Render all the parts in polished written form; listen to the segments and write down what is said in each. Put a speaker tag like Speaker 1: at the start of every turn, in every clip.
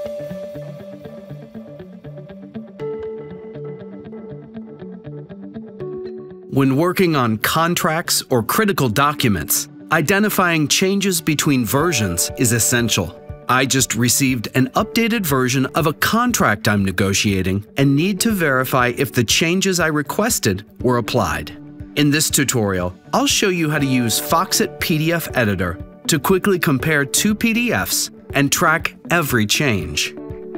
Speaker 1: When working on contracts or critical documents, identifying changes between versions is essential. I just received an updated version of a contract I'm negotiating and need to verify if the changes I requested were applied. In this tutorial, I'll show you how to use Foxit PDF Editor to quickly compare two PDFs and track every change.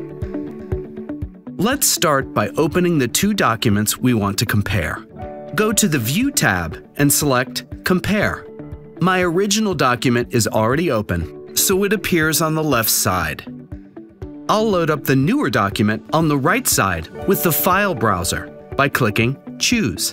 Speaker 1: Let's start by opening the two documents we want to compare. Go to the View tab and select Compare. My original document is already open, so it appears on the left side. I'll load up the newer document on the right side with the File browser by clicking Choose.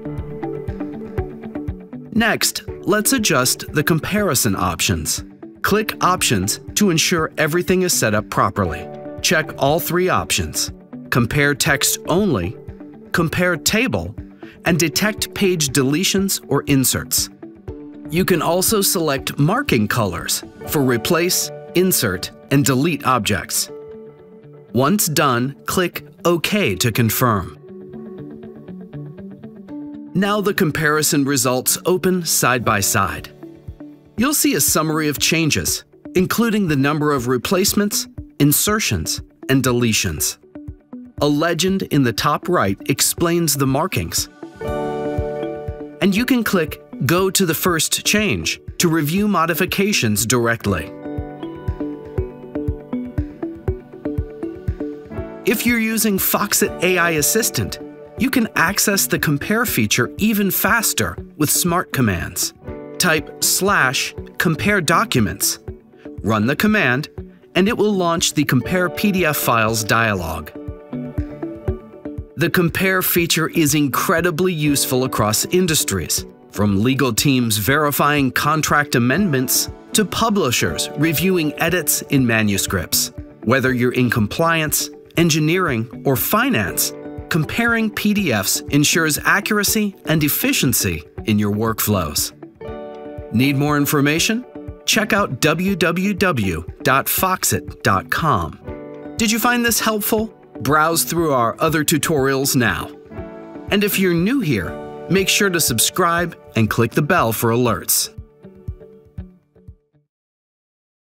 Speaker 1: Next, let's adjust the comparison options. Click Options to ensure everything is set up properly. Check all three options: Compare Text Only, Compare Table, and detect page deletions or inserts. You can also select marking colors for replace, insert, and delete objects. Once done, click OK to confirm. Now the comparison results open side by side. You'll see a summary of changes, including the number of replacements, insertions, and deletions. A legend in the top right explains the markings. And you can click Go to the first change to review modifications directly. If you're using Foxit AI Assistant, you can access the Compare feature even faster with smart commands. Type /compare documents, run the command, and it will launch the Compare PDF Files dialog. The Compare feature is incredibly useful across industries, from legal teams verifying contract amendments to publishers reviewing edits in manuscripts. Whether you're in compliance, engineering, or finance, comparing PDFs ensures accuracy and efficiency in your workflows. Need more information? Check out www.foxit.com. Did you find this helpful? Browse through our other tutorials now. And if you're new here, make sure to subscribe and click the bell for alerts.